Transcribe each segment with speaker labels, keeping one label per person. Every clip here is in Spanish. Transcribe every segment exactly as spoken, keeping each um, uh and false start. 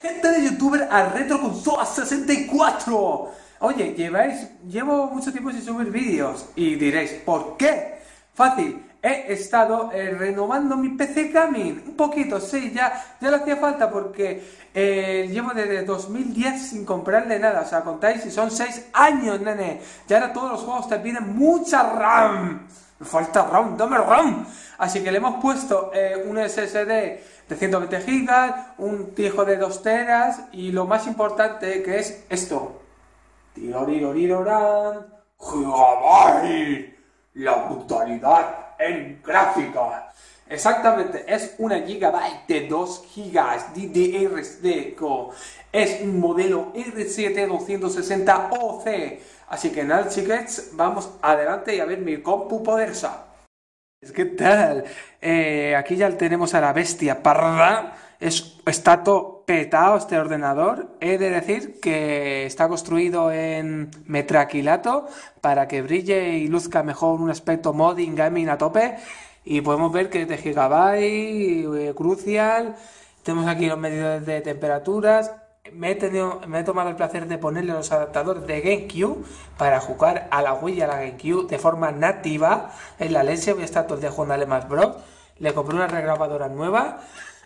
Speaker 1: Gente de youtuber a Retro Consola sesenta y cuatro. Oye, lleváis, llevo mucho tiempo sin subir vídeos y diréis, ¿por qué? Fácil, he estado eh, renovando mi P C Gaming, un poquito, sí, ya, ya le hacía falta porque eh, llevo desde dos mil diez sin comprarle nada, o sea, contáis y son seis años, nene, y ahora todos los juegos te piden mucha RAM, me falta RAM, dame RAM, así que le hemos puesto eh, un S S D de ciento veinte gigas, un fijo de dos teras y lo más importante que es esto. Tirorirorirorán, Gigabyte, la brutalidad en gráfica. Exactamente, es una Gigabyte de dos gigas D D R S D. Es un modelo R siete doscientos sesenta O C. Así que nada, chiquets, vamos adelante y a ver mi compu poderosa. ¿Qué tal? Eh, aquí ya tenemos a la bestia parda. Es, está todo petado este ordenador. He de decir que está construido en metraquilato para que brille y luzca mejor, un aspecto modding gaming a tope. Y podemos ver que es de Gigabyte, eh, Crucial. Tenemos aquí los medidores de temperaturas. Me he, tenido, me he tomado el placer de ponerle los adaptadores de GameCube para jugar a la Wii y a la GameCube de forma nativa en la leche. Voy a estar todo el día jugando a Smash Bros. Le compré una regrabadora nueva.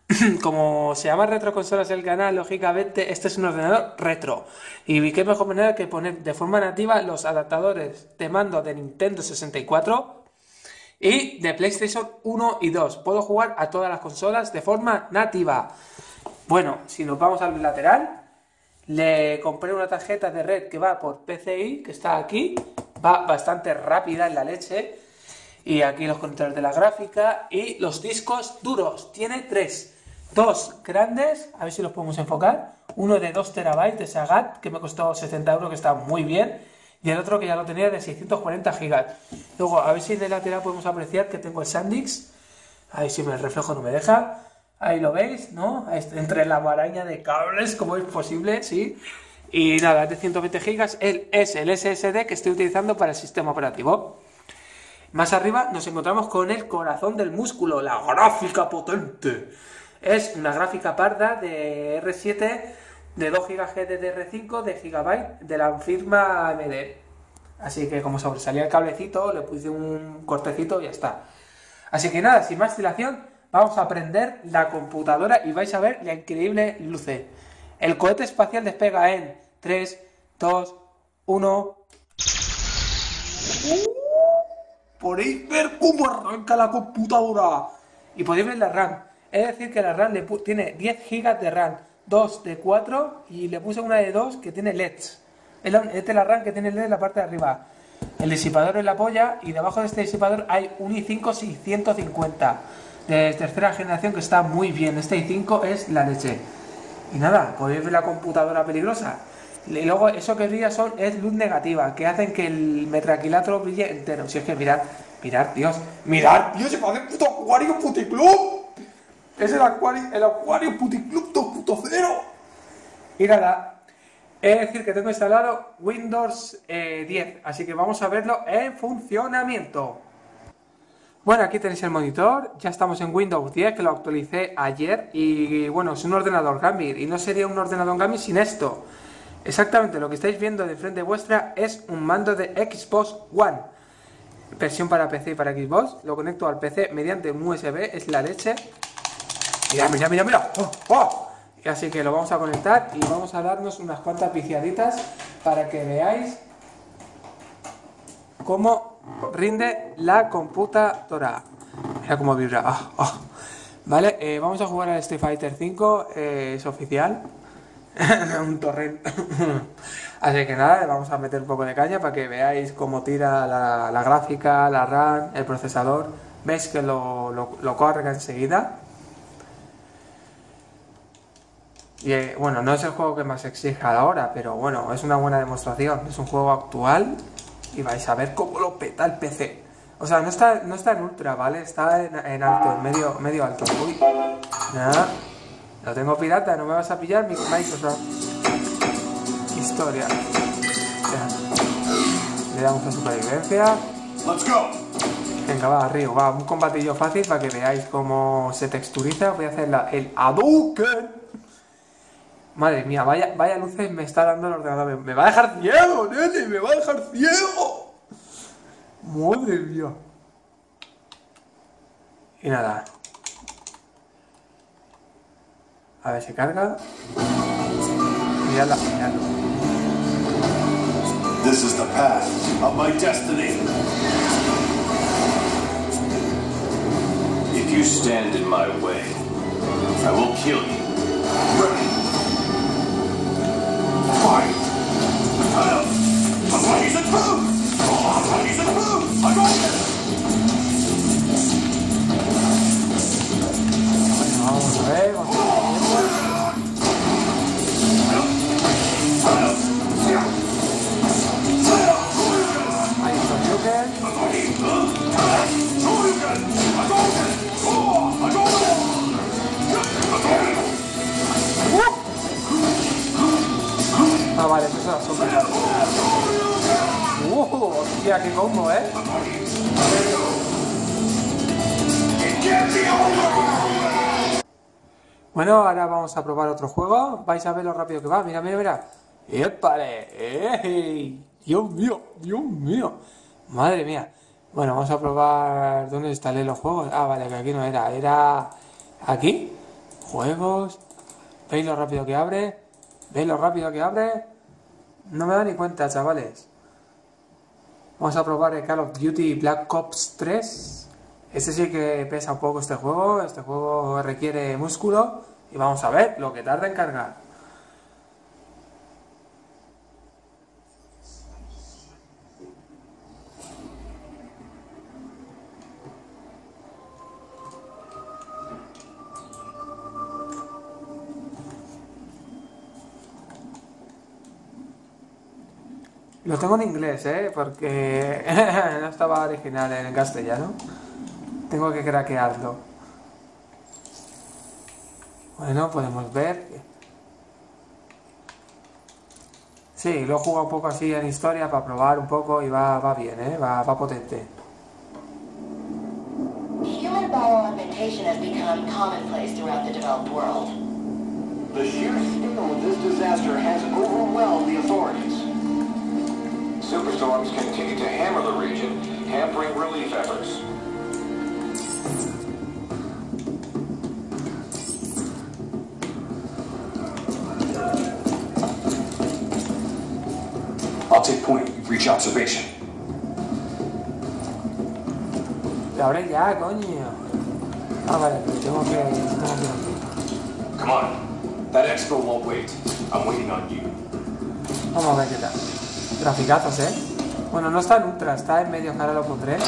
Speaker 1: Como se llama Retro Consolas el canal, lógicamente este es un ordenador retro. Y qué mejor manera que poner de forma nativa los adaptadores de mando de Nintendo sesenta y cuatro y de PlayStation uno y dos. Puedo jugar a todas las consolas de forma nativa. Bueno, si nos vamos al lateral, le compré una tarjeta de red que va por P C I, que está aquí, va bastante rápida en la leche, y aquí los conectores de la gráfica y los discos duros, tiene tres, dos grandes, a ver si los podemos enfocar, uno de dos terabytes de Sagat, que me costó setenta euros, que está muy bien, y el otro que ya lo tenía de seiscientos cuarenta gigas. Luego, a ver si de lateral podemos apreciar que tengo el SanDisk, ahí sí el reflejo no me deja. Ahí lo veis, ¿no? Entre la maraña de cables, como es posible, sí. Y nada, es de ciento veinte gigas. Él es el S S D que estoy utilizando para el sistema operativo. Más arriba nos encontramos con el corazón del músculo, la gráfica potente. Es una gráfica parda de R siete de dos gigas de D D R cinco de Gigabyte de la firma A M D. Así que como sobresalía el cablecito, le puse un cortecito y ya está. Así que nada, sin más dilación, vamos a prender la computadora y vais a ver la increíble luce. El cohete espacial despega en tres, dos, uno. Podéis ver cómo arranca la computadora. Y podéis ver la RAM. Es decir que la RAM le tiene diez gigas de RAM, dos de cuatro y le puse una de dos que tiene L E Ds. Esta es la RAM que tiene L E D en la parte de arriba. El disipador es la polla y debajo de este disipador hay un i cinco seiscientos cincuenta. De tercera generación que está muy bien. Este i cinco es la leche. Y nada, podéis ver la computadora peligrosa. Y luego eso que brilla son, es luz negativa, que hacen que el metraquilato brille entero. Si es que mirad, mirad, Dios, mirad, Dios, se parece puto Acuario Puticlub. Es el Acuario, el Acuario Puticlub dos punto cero. Y nada, es decir que tengo instalado Windows eh, diez, así que vamos a verlo en funcionamiento. Bueno, aquí tenéis el monitor, ya estamos en Windows diez, que lo actualicé ayer, y bueno, es un ordenador gaming, y no sería un ordenador gaming sin esto. Exactamente, lo que estáis viendo de frente vuestra es un mando de Xbox One, versión para P C y para Xbox. Lo conecto al P C mediante un U S B, es la leche. Mira, mira, mira, mira, ¡oh, oh! Y así que lo vamos a conectar y vamos a darnos unas cuantas viciaditas para que veáis cómo rinde la computadora. Mira cómo vibra. Oh, oh. Vale, eh, vamos a jugar al Street Fighter cinco, eh, es oficial. Un torrent. Así que nada, vamos a meter un poco de caña para que veáis cómo tira la, la gráfica, la RAM, el procesador. Veis que lo, lo, lo carga enseguida. Y eh, bueno, no es el juego que más exija ahora, pero bueno, es una buena demostración. Es un juego actual y vais a ver cómo lo peta el P C. O sea, no está, no está en ultra, ¿vale? Está en, en alto, en medio, medio alto. Uy, nada. Lo tengo pirata, no me vas a pillar mi Microsoft. Historia. Le damos a supervivencia. Venga, va, arriba, va, un combatillo fácil para que veáis cómo se texturiza. Voy a hacer la, el Hadouken. Madre mía, vaya, vaya luces me está dando el ordenador. Me va a dejar ciego, nene, me va a dejar ciego. Madre mía. Y nada. A ver, se carga. Miradla, miradlo.
Speaker 2: This is the path of my destiny. If you stand in my way, I will kill you. Ready. Fight. He's a food. He's a food. I got it.
Speaker 1: Vamos a ver, vamos a ver. Ahí está Joker. Ah, vale, eso es la sombra. ¡Uh! Hostia, qué combo, ¿eh? Bueno, ahora vamos a probar otro juego. Vais a ver lo rápido que va. Mira, mira, mira. ¡Épale! ¡Ey! ¡Dios mío! ¡Dios mío! Madre mía. Bueno, vamos a probar... ¿Dónde instalé los juegos? Ah, vale, que aquí no era. Era... ¿Aquí? Juegos... ¿Veis lo rápido que abre? ¿Veis lo rápido que abre? No me da ni cuenta, chavales. Vamos a probar el Call of Duty Black Ops tres. Este sí que pesa un poco este juego. Este juego requiere músculo. Y vamos a ver lo que tarda en cargar. Lo tengo en inglés, ¿eh? Porque no estaba original en castellano. Tengo que craquearlo. Bueno, podemos ver. Sí, lo he jugado un poco así en historia para probar un poco y va, va bien, ¿eh? Va, va potente.
Speaker 3: Human bioaugmentation has become commonplace throughout the developed world.
Speaker 2: The sheer scale of this disaster has overwhelmed the authorities. Superstorms continue to hammer the region, hampering relief efforts. I'll take point. Reach observation.
Speaker 1: Pero ahora ya, coño. Ah, vale, pero tengo que... Tengo que...
Speaker 2: Come on. That expo won't wait. I'm waiting on you.
Speaker 1: Vamos a ver qué tal. Graficazos, ¿eh? Bueno, no está en ultra, está en medio, que ahora lo pondré.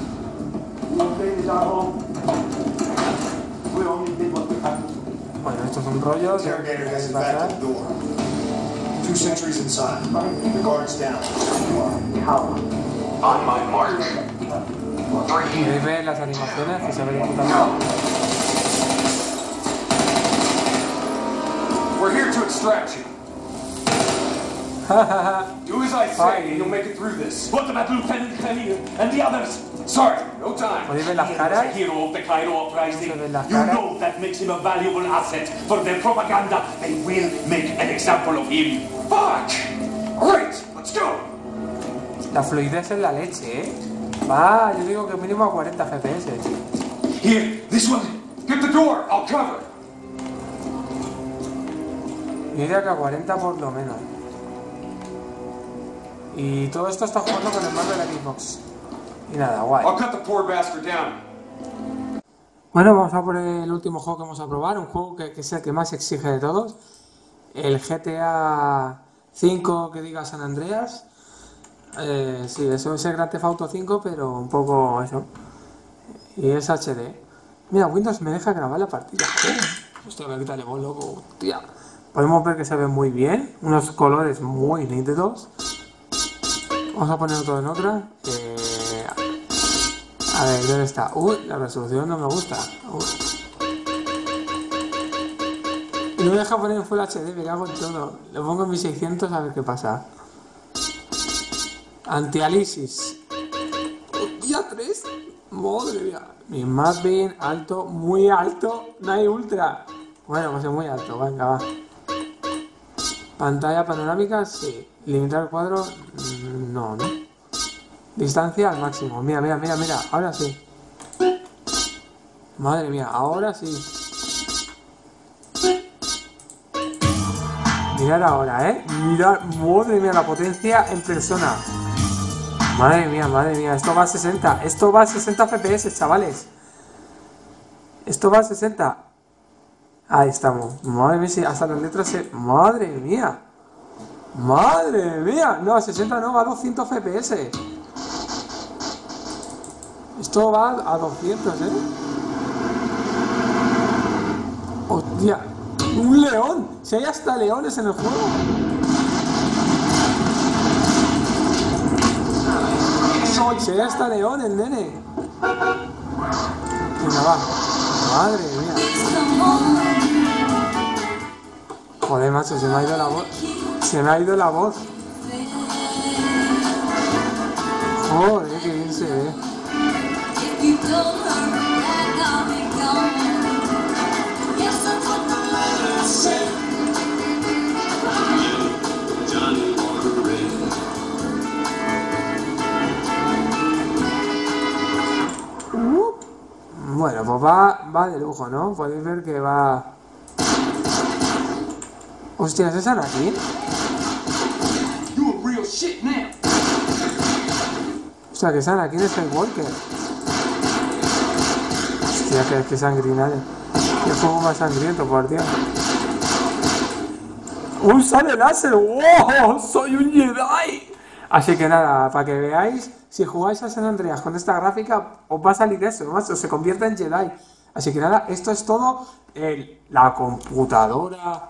Speaker 1: Bueno, esto es un rollo.
Speaker 2: Interrogator has evacuated the door. Two sentries inside. The guards down. On my mark. Three.
Speaker 1: Podéis ver las animaciones que se ven totalmente.
Speaker 2: We're here to extract you. Do as I say, and you'll make it through this. What about Lieutenant Khalil and the others? Sorry, no time.
Speaker 1: ¿Podéis ver las caras?
Speaker 2: He is a hero of the Cairo uprising.
Speaker 1: Se ven las
Speaker 2: You
Speaker 1: caras.
Speaker 2: know that makes him a valuable asset for their propaganda. They will make an example of him. Fuck! Great, let's go.
Speaker 1: La fluidez es la leche, ¿eh? Va, yo digo que mínimo a cuarenta F P S.
Speaker 2: Here, this one. Get the door. I'll cover.
Speaker 1: Yo diría que a cuarenta por lo menos. Y todo esto está jugando con el mando de la Xbox. Y nada, guay.
Speaker 2: I'll cut the poor bastard down.
Speaker 1: Bueno, vamos a por el último juego que vamos a probar. Un juego que, que es el que más exige de todos. El G T A cinco, que diga San Andreas. Eh, sí, eso es el Grand Theft Auto cinco, pero un poco eso. Y es H D. Mira, Windows me deja grabar la partida. Oh, hostia, me quita el ego, loco. Hostia. Podemos ver que se ve muy bien. Unos colores muy nítidos. Vamos a poner todo en otra. Eh, a ver, ¿dónde está? Uy, la resolución no me gusta. Uy. Y no me deja poner en Full H D, me cago en todo. Lo pongo en mil seiscientos a ver qué pasa. Antialisis. Día tres. Madre mía. Mi más bien alto, muy alto. No hay ultra. Bueno, pues es muy alto, venga, va. Pantalla panorámica, sí. Limitar el cuadro, no, ¿no? Distancia al máximo. Mira, mira, mira, mira. Ahora sí. Madre mía, ahora sí. Mirad ahora, ¿eh? Mirad, madre mía, la potencia en persona. Madre mía, madre mía, esto va a sesenta. Esto va a sesenta F P S, chavales. Esto va a sesenta. Ahí estamos. Madre mía, si hasta las letras se... Madre mía. Madre mía. No, a sesenta no, va a doscientos F P S. Esto va a doscientos, ¿eh? Hostia. ¡Un león! Si hay hasta leones en el juego. Si hay hasta leones, nene. Venga, va. Madre mía. Joder, macho, se me ha ido la voz. Se me ha ido la voz. Joder, qué bien se ve. Uh, bueno, pues va, va de lujo, ¿no? Podéis ver que va... Hostias, ¿es Anakin? Hostia, que es Anakin es Skywalker. Hostia, que, que sangrinale. Qué juego más sangriento, por Dios. ¡Un sable láser! ¡Wow! ¡Soy un Jedi! Así que nada, para que veáis, si jugáis a San Andreas con esta gráfica, os va a salir eso, macho, se convierte en Jedi. Así que nada, esto es todo. El, la computadora...